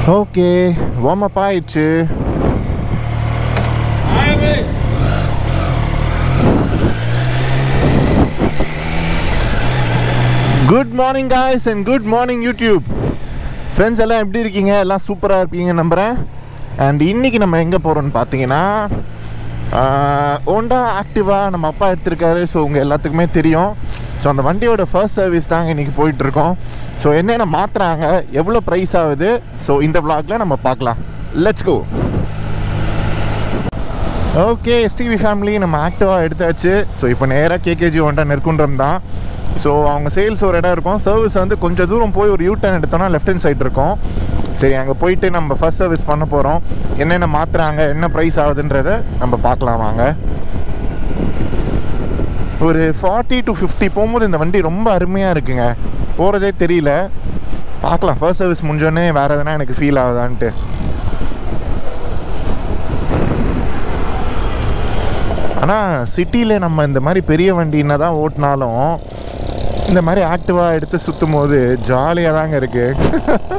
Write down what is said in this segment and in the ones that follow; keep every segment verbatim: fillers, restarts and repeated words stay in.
Okay, warm up ஆயிடுச்சு. Good morning guys and good morning YouTube friends. எல்லாம் எப்படி இருக்கீங்க? எல்லாம் சூப்பராக இருப்பீங்க நம்புகிறேன். அண்ட் இன்றைக்கி நம்ம எங்கே போகிறோன்னு பார்த்தீங்கன்னா, ஹோண்டா ஆக்டிவா நம்ம அப்பா எடுத்திருக்காரு. ஸோ உங்கள் எல்லாத்துக்குமே தெரியும். ஸோ அந்த வண்டியோட ஃபர்ஸ்ட் சர்வீஸ் தாங்க இன்றைக்கி போயிட்டுருக்கோம். ஸோ என்னென்ன மாற்றுறாங்க, எவ்வளோ ப்ரைஸ் ஆகுது, ஸோ இந்த விளாகில் நம்ம பார்க்கலாம். Let's go. Okay, STV family நம்ம ஆக்டிவாக எடுத்தாச்சு. ஸோ இப்போ நேராக கேகேஜி ஹோண்டா நெற்குன்றம் தான். ஸோ அவங்க சேல்ஸ் ஒரு இடம் இருக்கும், சர்வீஸ் வந்து கொஞ்சம் தூரம் போய் ஒரு யூ டர்ன் எடுத்தோன்னா லெஃப்ட் ஹேண்ட் சைடு இருக்கும். சரி, அங்கே போயிட்டு நம்ம ஃபர்ஸ்ட் சர்வீஸ் பண்ண போகிறோம். என்னென்ன மாற்றுறாங்க, என்ன ப்ரைஸ் ஆகுதுன்றதை நம்ம பார்க்கலாம் வாங்க. ஒரு ஃபார்ட்டி டு ஃபிஃப்டி போகும்போது இந்த வண்டி ரொம்ப அருமையாக இருக்குங்க, போகிறதே தெரியல. பார்க்கலாம் ஃபர்ஸ்ட் சர்வீஸ் முடிஞ்சோடனே வேறு எதுனா எனக்கு ஃபீல் ஆகுதான்ட்டு. ஆனால் சிட்டியில் நம்ம இந்த மாதிரி பெரிய வண்டின்னா தான் ஓட்டினாலும் இந்த மாதிரி ஆக்டிவாக எடுத்து சுற்றும் போது ஜாலியாக தாங்க இருக்குது.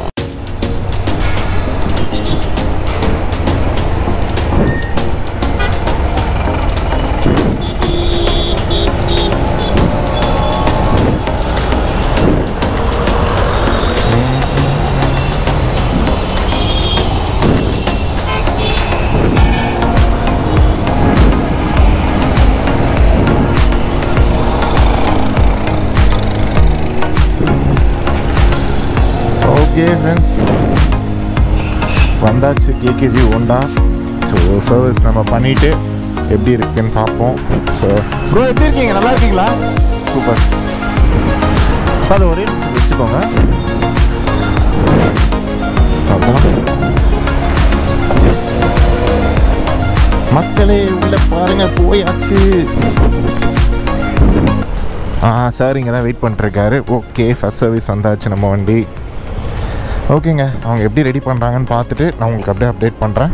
ஓகே ஃப்ரெண்ட்ஸ், வந்தாச்சு கேகேஜி ஹோண்டா. ஸோ சர்வீஸ் நம்ம பண்ணிவிட்டு எப்படி இருக்குன்னு பார்ப்போம். ஸோ ப்ரோ எப்படி இருக்கீங்க? நல்லா இருக்கீங்களா? சூப்பர். அது ஒரே நிமிஷம் வச்சுக்கோங்க. மக்களே உள்ள பாருங்க, போயாச்சு. ஆ சார் இங்கே தான் வெயிட் பண்ணிட்டுருக்காரு. ஓகே, ஃபர்ஸ்ட் சர்வீஸ் வந்தாச்சு நம்ம வண்டி. ஓகேங்க, அவங்க எப்படி ரெடி பண்ணுறாங்கன்னு பார்த்துட்டு நான் உங்களுக்கு அப்படியே அப்டேட் பண்ணுறேன்.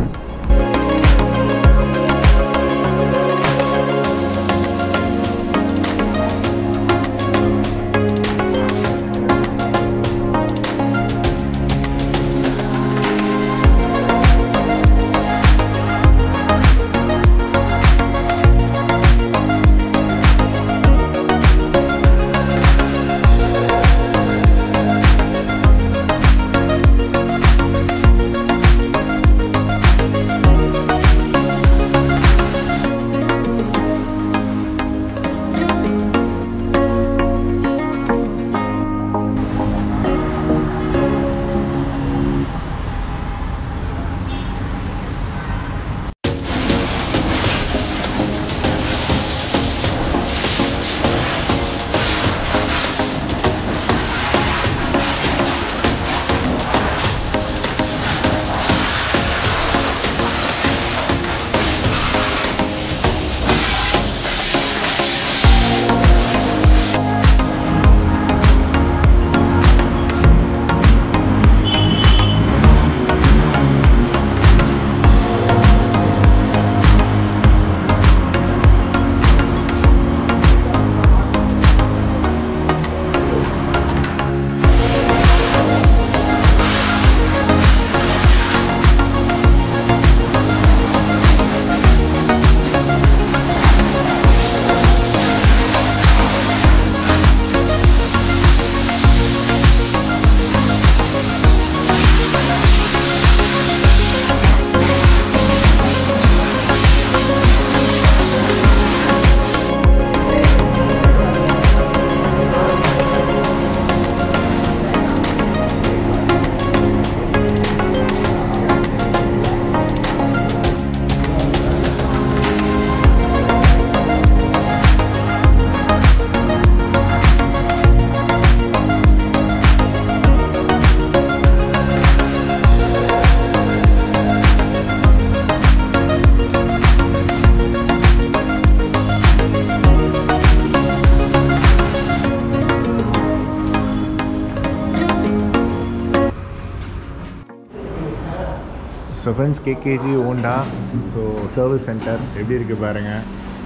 So friends, KKG Honda so service centre எப்படி இருக்குது பாருங்கள்.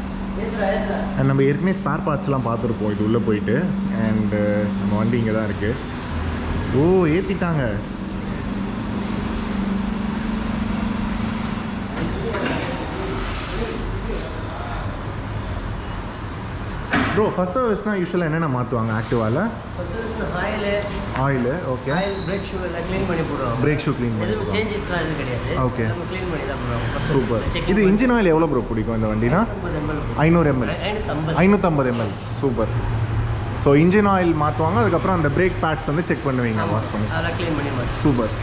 அண்ட் நம்ம ஏற்கனவே ஸ்பேர் பார்ட்ஸ்லாம் பார்த்துருப்போம் இது உள்ளே போயிட்டு. அண்டு நம்ம வண்டி இங்கே தான் இருக்குது. ஓ, ஏற்றிட்டாங்க. ப்ரோ ஃபர்ஸ்ட் சர்வீஸ்னால் யூஸ்வலாக என்னென்ன மாற்றுவாங்க ஆக்டிவாவில்? First service oil oil okay. Oil brake shoe எல்லாம் க்ளீன் பண்ணி போடுவோம். பிரேக் ஷூ க்ளீன் பண்ணி எதுவும் சேஞ்சஸ்லாம் எதுவும் கிடையாது. ஓகே. நம்ம க்ளீன் பண்ணி தான் போடுவோம். சூப்பர். இது இன்ஜின் ஆயில் எவ்வளோ ப்ரோ பிடிக்கும் இந்த வண்டினா? ஐநூறு எம்எல் ஐநூற்றம்பது ML. Super. So engine oil மாற்றுவாங்க, அதுக்கப்புறம் அந்த பிரேக் பேட்ஸ் வந்து செக் பண்ணுவீங்க வாஷ் பண்ணி. அதெல்லாம் க்ளீன் பண்ணி மாற்றி. சூப்பர்.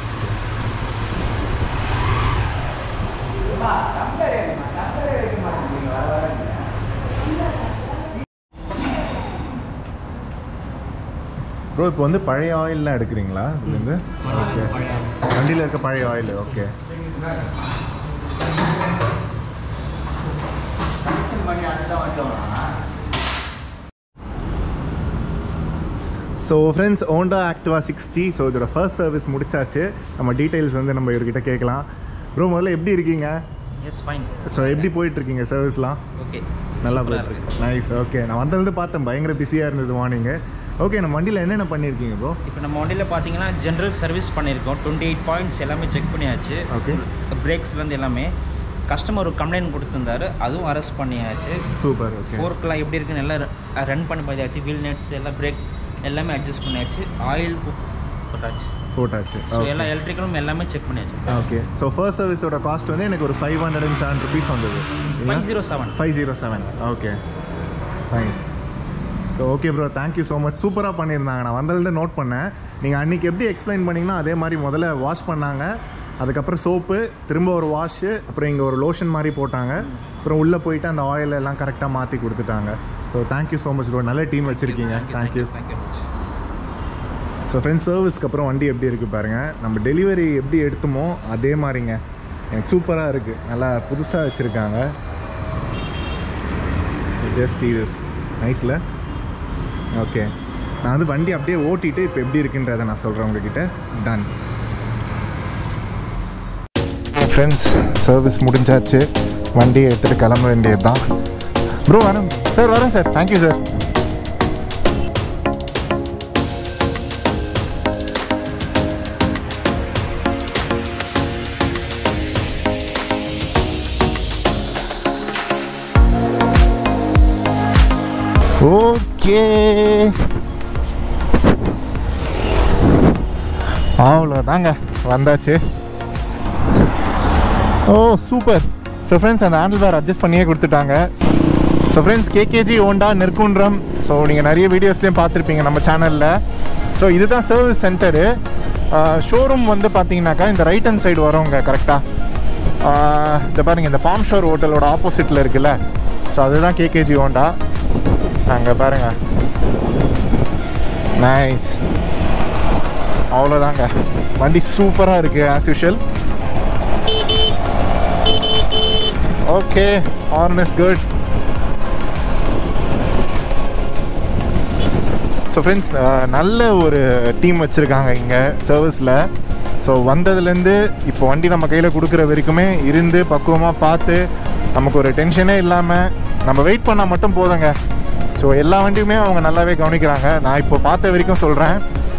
ப்ரோ இப்போ வந்து பழைய ஆயில்லாம் எடுக்கிறீங்களா இதுலேருந்து? ஓகே. வண்டியில் இருக்க பழைய oil. Okay. So friends, Honda Activa sixty. So இதோட ஃபர்ஸ்ட் சர்வீஸ் முடிச்சாச்சு. நம்ம டீட்டெயில்ஸ் வந்து நம்ம இவர்கிட்ட கேட்கலாம். ப்ரோ முதல்ல எப்படி இருக்கீங்க? S fine. ஸோ எப்படி போயிட்டுருக்கீங்க சர்வீஸ்லாம்? ஓகே, நல்லா போயிட்டுருக்கு. நைஸ். ஓகே. நான் வந்தது பார்த்தேன், பயங்கர பிஸியாக இருந்தது மார்னிங்கு. ஓகே, நம்ம வண்டியில் என்னென்ன பண்ணியிருக்கீங்க ப்ரோ? இப்போ நம்ம வண்டியில் பார்த்தீங்கன்னா ஜென்ரல் சர்வீஸ் பண்ணியிருக்கோம். டுவெண்ட்டி எயிட் பாயிண்ட்ஸ் எல்லாமே செக் பண்ணியாச்சு. ஓகே. பிரேக்ஸ்லேருந்து எல்லாமே. கஸ்டமர் ஒரு கம்ப்ளைண்ட் கொடுத்துருந்தாரு, அதுவும் அரெஸ்ட் பண்ணியாச்சு. சூப்பர். ஓகே. ஃபோர்க்கெலாம் எப்படி இருக்குன்னு எல்லாம் ரன் பண்ணி பார்த்தாச்சு. வீல் நெட்ஸ் எல்லாம் பிரேக் எல்லாமே அட்ஜஸ்ட் பண்ணியாச்சு. ஆயில் போட்டாச்சு போட்டாச்சு ஸோ எல்லா எலக்ட்ரிக்கலும் எல்லாமே செக் பண்ணியாச்சு. ஓகே. ஸோ ஃபர்ஸ்ட் சர்வீஸோட காஸ்ட் வந்து எனக்கு ஒரு five hundred and seven rupees வந்தது. Five zero seven five zero seven okay fine. So okay bro, thank you so much. சூப்பராக பண்ணியிருந்தாங்க. நான் வந்ததுலேருந்து நோட் பண்ணேன். நீங்கள் அன்றைக்கி எப்படி எக்ஸ்பிளைன் பண்ணிங்கன்னா அதே மாதிரி முதல்ல வாஷ் பண்ணாங்க, அதுக்கப்புறம் சோப்பு, திரும்ப ஒரு வாஷு, அப்புறம் இங்கே ஒரு லோஷன் மாதிரி போட்டாங்க, அப்புறம் உள்ளே போயிட்டு அந்த ஆயில் எல்லாம் கரெக்டாக மாற்றி கொடுத்துட்டாங்க. So thank you so much bro, நல்ல டீம் வச்சுருக்கீங்க. Thank you. Thank you much. So friends, சர்வீஸ்க்கு அப்புறம் வண்டி எப்படி இருக்குது பாருங்கள். நம்ம டெலிவரி எப்படி எடுத்துமோ அதே மாதிரிங்க. எனக்கு சூப்பராக இருக்குது, நல்லா புதுசாக வச்சுருக்காங்க. Just see this. நைஸில். ஓகே, நான் வந்து வண்டி அப்படியே ஓட்டிட்டு இப்போ எப்படி இருக்குன்றதை நான் சொல்கிறேன் உங்ககிட்ட. டன். ஃப்ரெண்ட்ஸ், சர்வீஸ் முடிஞ்சாச்சு. வண்டியை எடுத்துகிட்டு கிளம்ப வேண்டியது தான். ப்ரோ வரேன் சார். வரேன் சார். Thank you sir. ஓகே, அவ்வளோதாங்க, வந்தாச்சு. Oh super. ஸோ ஃப்ரெண்ட்ஸ், அந்த ஹேண்டில் பேர் அட்ஜஸ்ட் பண்ணியே கொடுத்துட்டாங்க. So friends, KKG Honda Nerkundram. So நீங்கள் நிறைய வீடியோஸ்லேயும் பார்த்துருப்பீங்க நம்ம சேனலில். ஸோ இதுதான் சர்வீஸ் சென்டரு. ஷோரூம் வந்து பார்த்தீங்கன்னாக்கா இந்த ரைட் ஹேண்ட் சைடு வருவாங்க கரெக்டாக. இந்த பாருங்கள், இந்த பாம் ஷோர் ஹோட்டலோட ஆப்போசிட்டில் இருக்குல்ல. ஸோ அதுதான் கேகேஜி ஹோண்டா. அங்கே பாருங்க. நைஸ். அவ்வளோதாங்க, வண்டி சூப்பராக இருக்குது as usual. Okay, horn is good. So friends, நல்ல ஒரு டீம் வச்சுருக்காங்க இங்கே சர்வீஸில். ஸோ வந்ததுலேருந்து இப்போ வண்டி நம்ம கையில் கொடுக்குற வரைக்குமே இருந்து பக்குவமாக பார்த்து நமக்கு ஒரு டென்ஷனே இல்லாமல் நம்ம வெயிட் பண்ணால் மட்டும் போதுங்க. ஸோ எல்லா வண்டியுமே அவங்க நல்லாவே கவனிக்கிறாங்க. நான் இப்போ பார்த்த வரைக்கும் சொல்கிறேன்.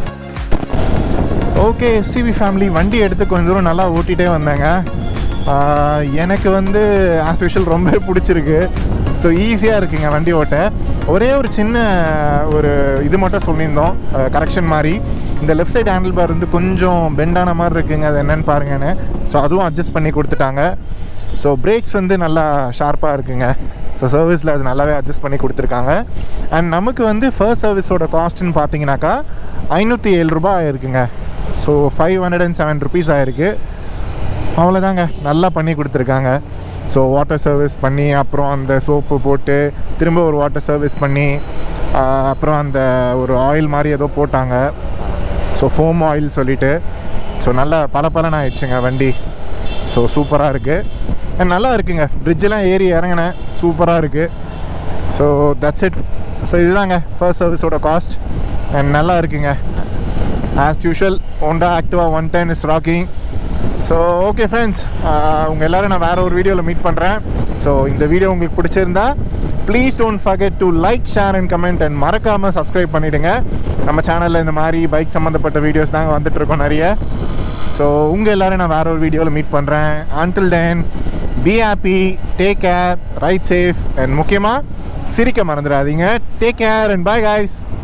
ஓகே, எஸ்டிவி ஃபேமிலி வண்டி எடுத்து கொஞ்சம் தூரம் நல்லா ஓட்டிகிட்டே வந்தேங்க. எனக்கு வந்து ஆஸ் யூஷுவல் ரொம்ப பிடிச்சிருக்கு. ஸோ ஈஸியாக இருக்குங்க வண்டி ஓட்ட. ஒரே ஒரு சின்ன ஒரு இது மட்டும் சொல்லியிருந்தோம், கரெக்ஷன் மாதிரி. இந்த லெஃப்ட் சைடு ஹேண்டில் பார் வந்து கொஞ்சம் பெண்டான மாதிரி இருக்குங்க, அது என்னென்னு பாருங்கன்னு. ஸோ அதுவும் அட்ஜஸ்ட் பண்ணி கொடுத்துட்டாங்க. ஸோ பிரேக்ஸ் வந்து நல்லா ஷார்ப்பாக இருக்குங்க. ஸோ சர்வீஸில் அது நல்லாவே அட்ஜஸ்ட் பண்ணி கொடுத்துருக்காங்க. அண்ட் நமக்கு வந்து ஃபர்ஸ்ட் சர்வீஸோட காஸ்ட்டுன்னு பார்த்தீங்கன்னாக்கா ஐநூற்றி ஏழு ரூபா ஆயிருக்குங்க. So five hundred and seven rupees ஆயிருக்கு. அவ்வளோதாங்க, நல்லா பண்ணி கொடுத்துருக்காங்க. ஸோ வாட்டர் சர்வீஸ் பண்ணி, அப்புறம் அந்த சோப்பு போட்டு, திரும்ப ஒரு வாட்டர் சர்வீஸ் பண்ணி, அப்புறம் அந்த ஒரு ஆயில் மாதிரி ஏதோ போட்டாங்க. ஸோ ஃபோம் ஆயில் சொல்லிவிட்டு. ஸோ நல்லா பல பலன் ஆயிடுச்சுங்க வண்டி. ஸோ சூப்பராக இருக்குது. அண்ட் நல்லா இருக்குங்க, பிரிட்ஜெலாம் ஏறி இறங்கினேன், சூப்பராக இருக்குது. So that's it. ஸோ இதுதாங்க ஃபர்ஸ்ட் சர்வீஸோட காஸ்ட். அண்ட் நல்லா இருக்குங்க as usual. Honda Activa one ten is rocking. So okay friends, உங்கள் எல்லோரும் நான் வேறு ஒரு வீடியோவில் மீட் பண்ணுறேன். ஸோ இந்த வீடியோ உங்களுக்கு பிடிச்சிருந்தா please don't forget to like, share and comment. And மறக்காமல் சப்ஸ்கிரைப் பண்ணிவிடுங்க. நம்ம சேனலில் இந்த மாதிரி பைக் சம்மந்தப்பட்ட வீடியோஸ் தாங்க வந்துட்டுருக்கோம் நிறைய. ஸோ உங்கள் எல்லோரும் நான் வேறு ஒரு வீடியோவில் மீட் பண்ணுறேன். Until then be happy, take care, ride safe and முக்கியமாக சிரிக்க மறந்துடாதீங்க. Take care and bye guys.